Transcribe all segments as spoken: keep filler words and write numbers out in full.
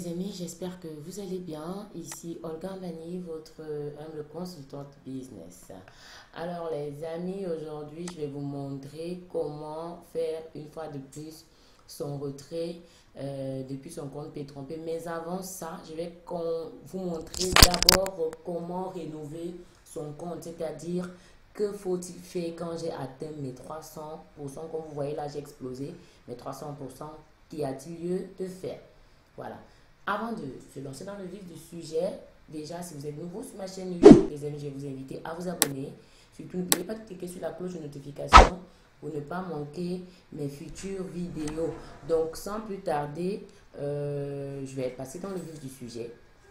Les amis, j'espère que vous allez bien. Ici Olga Mani, votre humble consultante business. Alors les amis, aujourd'hui je vais vous montrer comment faire une fois de plus son retrait euh, depuis son compte P trois P. Mais avant ça, je vais vous montrer d'abord comment rénover son compte, c'est-à-dire que faut-il faire quand j'ai atteint mes trois cents pour cent. Comme vous voyez là, j'ai explosé mes trois cents pour cent. Qu'y a-t-il lieu de faire? Voilà. Avant de se lancer dans le vif du sujet, déjà, si vous êtes nouveau sur ma chaîne YouTube, les amis, je vais vous inviter à vous abonner. Surtout, n'oubliez pas de cliquer sur la cloche de notification pour ne pas manquer mes futures vidéos. Donc, sans plus tarder, euh, je vais passer dans le vif du sujet.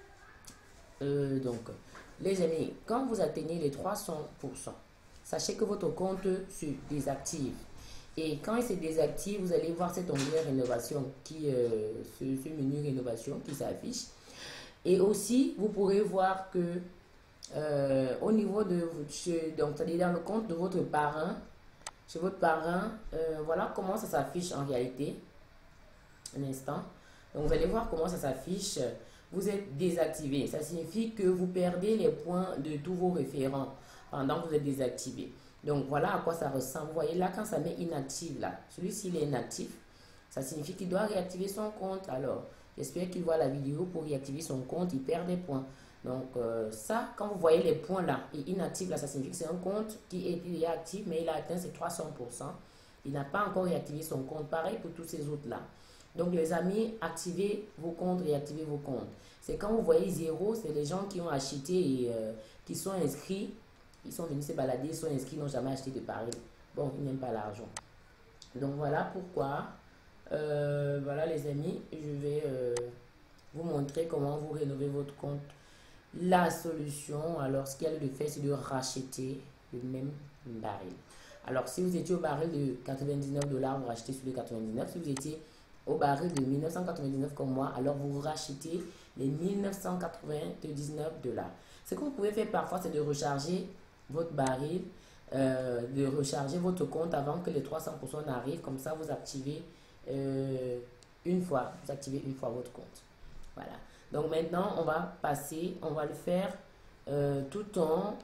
Euh, donc, les amis, quand vous atteignez les trois cents pour cent, sachez que votre compte se désactive. Et quand il se désactive, vous allez voir cet onglet rénovation, qui, euh, ce, ce menu rénovation qui s'affiche. Et aussi, vous pourrez voir que euh, au niveau de, donc ça dit dans le compte de votre parrain, chez votre parrain, euh, voilà comment ça s'affiche en réalité. Un instant. Donc vous allez voir comment ça s'affiche. Vous êtes désactivé. Ça signifie que vous perdez les points de tous vos référents pendant que vous êtes désactivé. Donc voilà à quoi ça ressemble. Vous voyez là, quand ça met inactive là, celui-ci il est inactif, ça signifie qu'il doit réactiver son compte. Alors j'espère qu'il voit la vidéo pour réactiver son compte, il perd des points. Donc euh, ça, quand vous voyez les points là et inactif là, ça signifie que c'est un compte qui est, il est actif mais il a atteint ses trois cents pour cent. Il n'a pas encore réactivé son compte. Pareil pour tous ces autres là. Donc les amis, activez vos comptes, réactivez vos comptes. C'est quand vous voyez zéro, c'est les gens qui ont acheté et euh, qui sont inscrits. Ils sont venus se balader, ils sont inscrits, ils n'ont jamais acheté de baril. Bon, ils n'aiment pas l'argent. Donc voilà pourquoi, euh, voilà les amis, je vais euh, vous montrer comment vous rénovez votre compte. La solution, alors ce qu'il y a de faire, c'est de racheter le même baril. Alors si vous étiez au baril de quatre-vingt-dix-neuf dollars, vous rachetez sur le quatre-vingt-dix-neuf. Si vous étiez au baril de mille neuf cent quatre-vingt-dix-neuf comme moi, alors vous rachetez les mille neuf cent quatre-vingt-dix-neuf dollars. Ce que vous pouvez faire parfois, c'est de recharger votre baril, euh, de recharger votre compte avant que les trois cents pour cent n'arrivent. Comme ça, vous activez euh, une fois, vous activez une fois votre compte. Voilà. Donc maintenant, on va passer, on va le faire euh, tout en,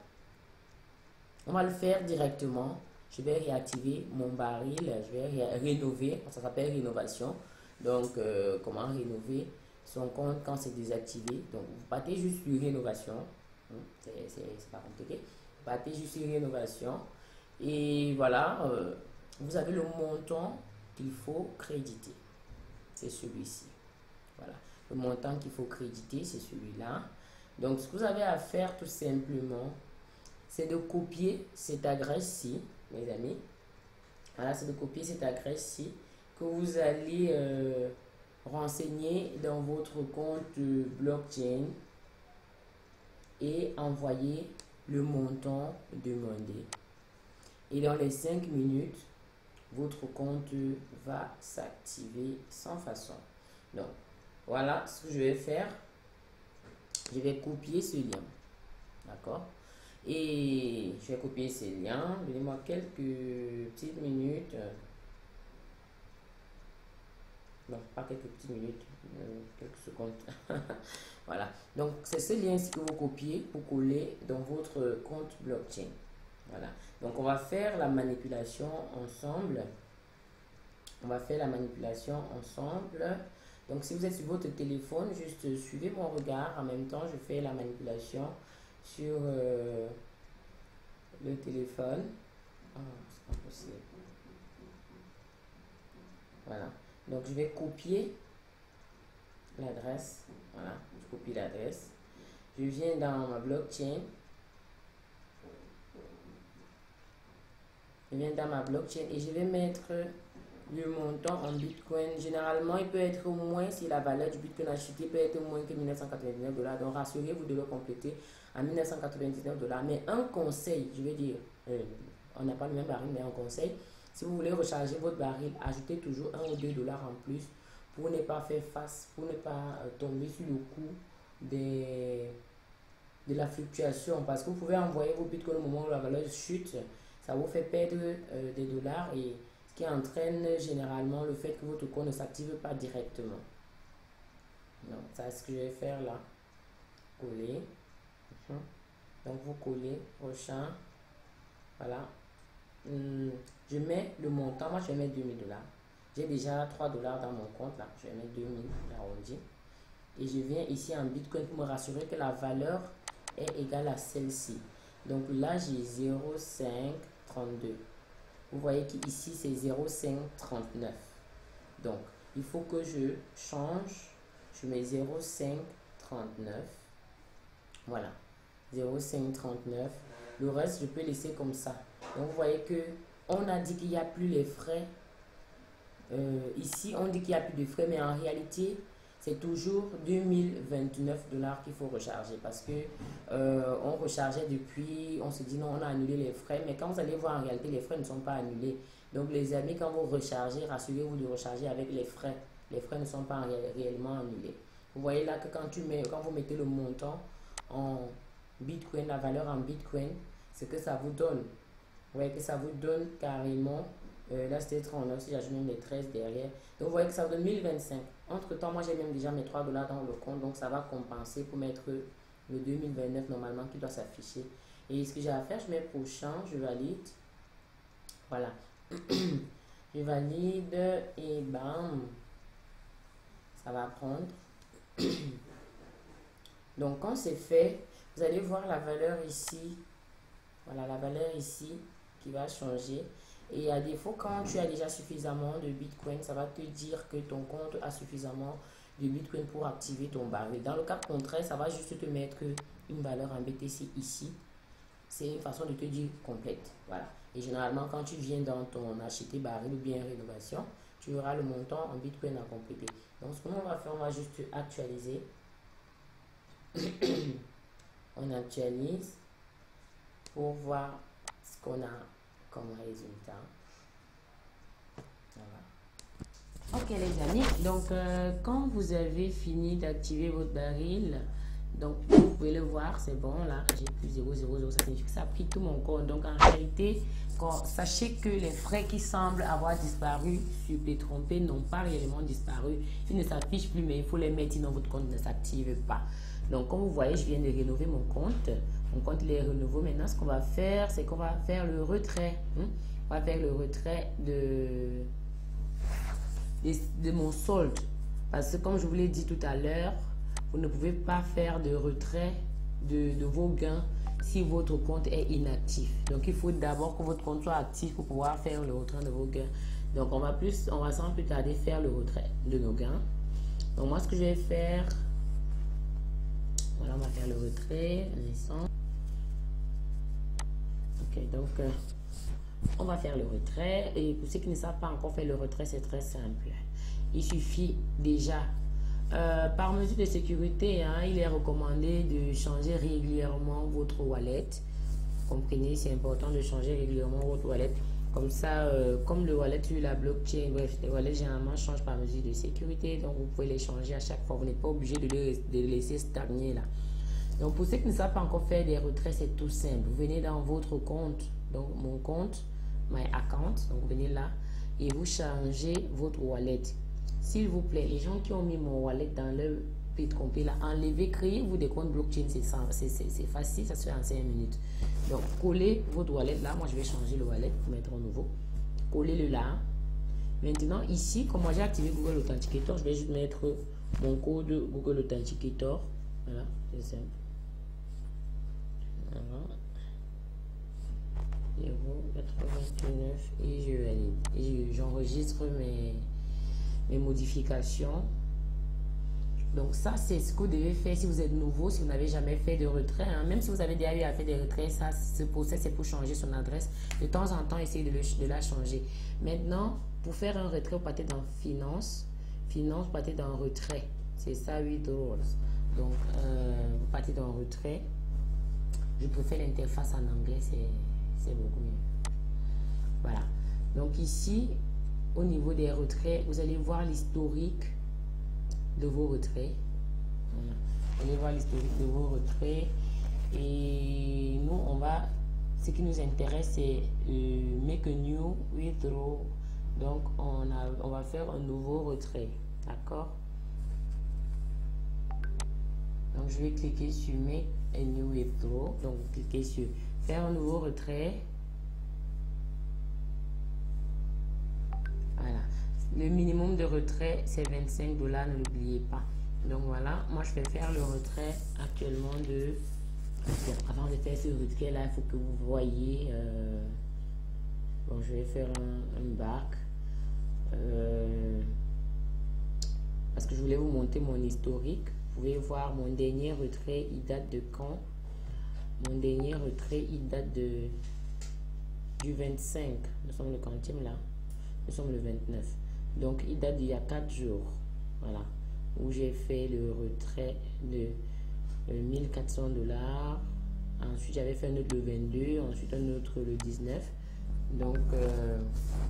on va le faire directement. Je vais réactiver mon baril, je vais ré rénover, ça s'appelle rénovation. Donc, euh, comment rénover son compte quand c'est désactivé. Donc, vous battez juste sur rénovation, c'est pas compliqué. Battez juste sur rénovation et voilà, euh, vous avez le montant qu'il faut créditer, c'est celui-ci. Voilà, le montant qu'il faut créditer, c'est celui-là. Donc ce que vous avez à faire tout simplement, c'est de copier cette adresse-ci, mes amis. Voilà, c'est de copier cette adresse-ci que vous allez euh, renseigner dans votre compte blockchain et envoyer le montant demandé. Et dans les cinq minutes, votre compte va s'activer sans façon. Donc, voilà ce que je vais faire. Je vais copier ce lien. D'accord? Et je vais copier ce lien. Donnez-moi quelques petites minutes. Non, pas quelques petites minutes, euh, quelques secondes. Voilà. Donc, c'est ce lien-ci que vous copiez pour coller dans votre compte blockchain. Voilà. Donc, on va faire la manipulation ensemble. On va faire la manipulation ensemble. Donc, si vous êtes sur votre téléphone, juste suivez mon regard. En même temps, je fais la manipulation sur euh, le téléphone. Ah, c'est pas possible. Voilà. Donc, je vais copier l'adresse. Voilà, je copie l'adresse. Je viens dans ma blockchain. Je viens dans ma blockchain et je vais mettre le montant en Bitcoin. Généralement, il peut être moins, si la valeur du Bitcoin acheté peut être moins que mille neuf cent quatre-vingt-dix-neuf dollars. Donc, rassurez-vous de le compléter à mille neuf cent quatre-vingt-dix-neuf dollars. Mais un conseil, je vais dire, euh, on n'a pas le même baril, mais un conseil. Si vous voulez recharger votre baril, ajoutez toujours un ou deux dollars en plus pour ne pas faire face, pour ne pas euh, tomber sur le coup des, de la fluctuation. Parce que vous pouvez envoyer vos bitcoins au moment où la valeur chute, ça vous fait perdre euh, des dollars et ce qui entraîne généralement le fait que votre compte ne s'active pas directement. Donc, c'est ce que je vais faire là. Coller. Mhm. Donc, vous collez. Prochain. Voilà. Hum, je mets le montant. Moi, je vais mettre deux mille dollars. J'ai déjà trois dollars dans mon compte là. Je vais mettre deux mille arrondi. Et je viens ici en Bitcoin pour me rassurer que la valeur est égale à celle-ci. Donc là, j'ai zéro virgule cinq trente-deux. Vous voyez qu'ici, c'est zéro virgule cinq trente-neuf. Donc, il faut que je change. Je mets zéro virgule cinq trente-neuf. Voilà. zéro virgule cinq trente-neuf. Le reste, je peux laisser comme ça. Donc, vous voyez que on a dit qu'il n'y a plus les frais. Euh, ici, on dit qu'il n'y a plus de frais, mais en réalité, c'est toujours deux mille vingt-neuf dollars qu'il faut recharger parce que euh, on rechargeait depuis, on se dit non, on a annulé les frais, mais quand vous allez voir en réalité, les frais ne sont pas annulés. Donc les amis, quand vous rechargez, rassurez-vous de recharger avec les frais. Les frais ne sont pas ré réellement annulés. Vous voyez là que quand, tu mets, quand vous mettez le montant en Bitcoin, la valeur en Bitcoin, c'est que ça vous donne. Vous voyez que ça vous donne carrément, euh, là c'était trente-neuf, si j'ajoute même les treize derrière. Donc vous voyez que ça vous donne mille vingt-cinq. Entre temps, moi j'ai même déjà mes trois dollars dans le compte, donc ça va compenser pour mettre le deux mille vingt-neuf normalement qui doit s'afficher. Et ce que j'ai à faire, je mets prochain, je valide. Voilà. Je valide et bam. Ça va prendre. Donc quand c'est fait, vous allez voir la valeur ici. Voilà la valeur ici qui va changer. Et à défaut, quand tu as déjà suffisamment de Bitcoin, ça va te dire que ton compte a suffisamment de Bitcoin pour activer ton baril. Dans le cas contraire, ça va juste te mettre une valeur en B T C ici. C'est une façon de te dire complète. Voilà. Et généralement, quand tu viens dans ton acheter baril ou bien rénovation, tu auras le montant en Bitcoin à compléter. Donc, ce qu'on va faire, on va juste actualiser. On actualise pour voir ce qu'on a comme résultat. Voilà. Ok les amis, donc euh, quand vous avez fini d'activer votre baril, donc vous pouvez le voir, c'est bon là, j'ai plus zéro zéro zéro, ça signifie que ça a pris tout mon compte. Donc en réalité, quand, sachez que les frais qui semblent avoir disparu sur Pétrompé n'ont pas réellement disparu. Ils ne s'affichent plus, mais il faut les mettre sinon votre compte ne s'active pas. Donc comme vous voyez, je viens de rénover mon compte. Mon compte il est renouveau. Maintenant, ce qu'on va faire, c'est qu'on va faire le retrait. Hein? On va faire le retrait de, de, de mon solde. Parce que comme je vous l'ai dit tout à l'heure, vous ne pouvez pas faire de retrait de, de vos gains si votre compte est inactif. Donc, il faut d'abord que votre compte soit actif pour pouvoir faire le retrait de vos gains. Donc, on va, plus, on va sans plus tarder faire le retrait de nos gains. Donc, moi, ce que je vais faire, voilà, on va faire le retrait. Ok, donc, euh, on va faire le retrait. Et pour ceux qui ne savent pas encore faire le retrait, c'est très simple. Il suffit déjà, euh, par mesure de sécurité, hein, il est recommandé de changer régulièrement votre wallet. Comprenez, c'est important de changer régulièrement votre wallet. Comme ça, euh, comme le wallet sur la blockchain, bref, les wallets généralement changent par mesure de sécurité. Donc, vous pouvez les changer à chaque fois. Vous n'êtes pas obligé de les, de les laisser stagner là. Donc, pour ceux qui ne savent pas encore faire des retraits, c'est tout simple. Vous venez dans votre compte, donc mon compte, my account. Donc, vous venez là et vous changez votre wallet. S'il vous plaît, les gens qui ont mis mon wallet dans le Pétrompé là, enlevez, créez-vous des comptes blockchain, c'est facile, ça se fait en cinq minutes. Donc, collez votre wallet là. Moi, je vais changer le wallet pour mettre un nouveau. Collez-le là. Maintenant, ici, comme moi j'ai activé Google Authenticator, je vais juste mettre mon code Google Authenticator. Voilà, c'est simple. Voilà. zéro quatre-vingt-neuf et je valide. Et j'enregistre mes, mes modifications. Donc ça, c'est ce que vous devez faire si vous êtes nouveau, si vous n'avez jamais fait de retrait. Hein. Même si vous avez déjà eu à faire des retraits, ça, ce process, c'est pour changer son adresse. De temps en temps, essayez de, le, de la changer. Maintenant, pour faire un retrait, vous partez dans Finance. Finance, vous partez dans Retrait. C'est ça, huit dollars. Donc, euh, vous partez dans Retrait. Je préfère l'interface en anglais, c'est beaucoup mieux. Voilà. Donc ici, au niveau des retraits, vous allez voir l'historique de vos retraits. Voilà. Vous allez voir l'historique de vos retraits. Et nous, on va... Ce qui nous intéresse, c'est euh, make a new withdraw. Donc, on, a, on va faire un nouveau retrait. D'accord? Donc, je vais cliquer sur Make a New Withdraw. Donc, cliquez sur Faire un nouveau retrait. Voilà. Le minimum de retrait, c'est vingt-cinq dollars, ne l'oubliez pas. Donc, voilà. Moi, je vais faire le retrait actuellement de... Bon, avant de faire ce retrait là, il faut que vous voyez. Euh... Bon, je vais faire un, un back. Euh... Parce que je voulais vous montrer mon historique. Vous pouvez voir mon dernier retrait, il date de quand? Mon dernier retrait, il date de du vingt-cinq. Nous sommes le quantième là. Nous sommes le vingt-neuf. Donc, il date d'il y a quatre jours. Voilà. Où j'ai fait le retrait de mille quatre cents dollars. Ensuite, j'avais fait un autre le vingt-deux. Ensuite, un autre le dix-neuf. Donc, euh,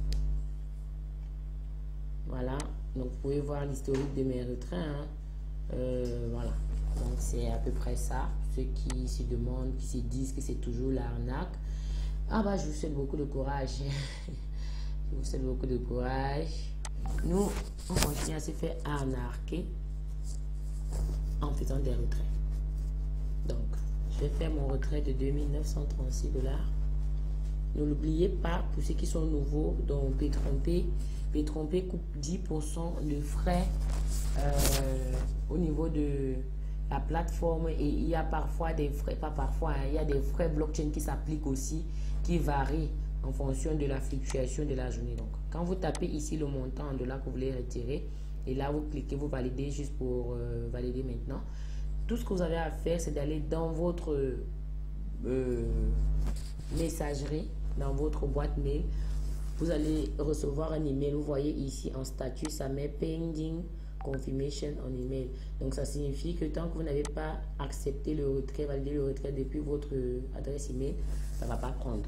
voilà. Donc, vous pouvez voir l'historique de mes retraits. Hein. Euh, voilà. Donc, c'est à peu près ça. Ceux qui se demandent, qui se disent que c'est toujours l'arnaque. Ah bah, je vous souhaite beaucoup de courage. Je vous souhaite beaucoup de courage. Nous, on continue à se faire arnaquer en faisant des retraits. Donc, je vais faire mon retrait de deux mille neuf cent trente-six dollars. Ne l'oubliez pas, pour ceux qui sont nouveaux, donc Ptrompé, Ptrompé coupe dix pour cent de frais euh, au niveau de la plateforme, et il y a parfois des frais, pas parfois, hein, il y a des frais blockchain qui s'appliquent aussi, qui varient en fonction de la fluctuation de la journée. Donc, quand vous tapez ici le montant en dollars que vous voulez retirer, et là vous cliquez, vous validez juste pour euh, valider maintenant. Tout ce que vous avez à faire, c'est d'aller dans votre euh, messagerie, dans votre boîte mail. Vous allez recevoir un email. Vous voyez ici en statut, ça met pending confirmation on email. Donc ça signifie que tant que vous n'avez pas accepté le retrait, validé le retrait depuis votre adresse email, ça ne va pas prendre.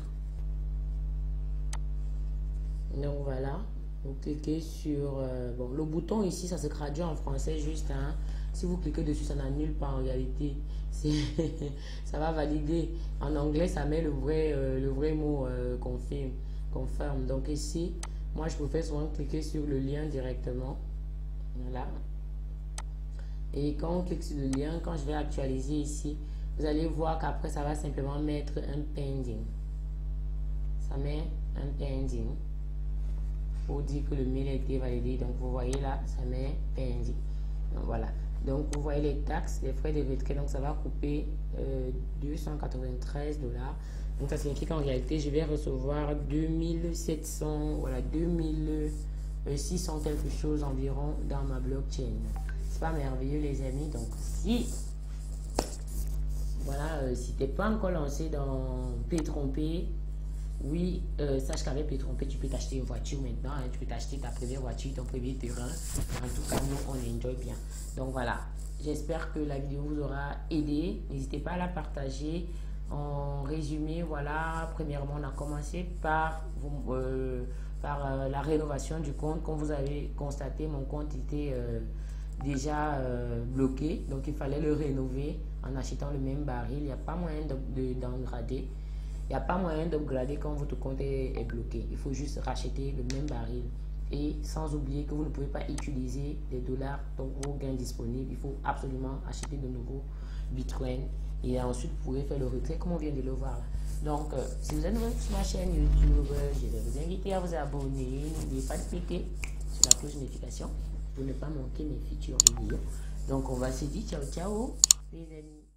Donc voilà, vous cliquez sur euh, bon, le bouton ici, ça se traduit en français juste. Hein. Si vous cliquez dessus, ça n'annule pas en réalité. Ça va valider. En anglais, ça met le vrai, euh, le vrai mot euh, confirme, confirme. Donc ici, moi je préfère souvent cliquer sur le lien directement. Voilà. Et quand on clique sur le lien, quand je vais actualiser ici, vous allez voir qu'après ça va simplement mettre un pending. Ça met un pending pour dire que le mail a été validé. Donc vous voyez là, ça met pending. Donc voilà. Donc vous voyez les taxes, les frais de retrait, donc ça va couper euh, deux cent quatre-vingt-treize dollars. Donc ça signifie qu'en réalité je vais recevoir deux mille sept cents, voilà, deux mille six cents quelque chose environ dans ma blockchain. C'est pas merveilleux les amis. Donc si voilà, euh, si t'es pas encore lancé dans Ptrompé, oui, euh, sache qu'avec Ptrompé tu peux t'acheter une voiture maintenant, hein, tu peux t'acheter ta première voiture, ton premier terrain. En tout cas, nous on enjoy bien. Donc voilà, j'espère que la vidéo vous aura aidé. N'hésitez pas à la partager. En résumé, voilà, premièrement on a commencé par, euh, par euh, la rénovation du compte. Comme vous avez constaté, mon compte était euh, déjà euh, bloqué, donc il fallait le rénover en achetant le même baril. Il n'y a pas moyen d'engrader. Il n'y a pas moyen d'upgrader quand votre compte est, est bloqué. Il faut juste racheter le même baril. Et sans oublier que vous ne pouvez pas utiliser les dollars, donc vos gains disponibles. Il faut absolument acheter de nouveaux bitcoins. Et ensuite, vous pouvez faire le retrait comme on vient de le voir là. Donc, euh, si vous êtes nouveau sur ma chaîne YouTube, euh, je vais vous inviter à vous abonner. N'oubliez pas de cliquer sur la cloche de notification pour ne pas manquer mes futures vidéos. Donc, on va se dire ciao, ciao, les amis.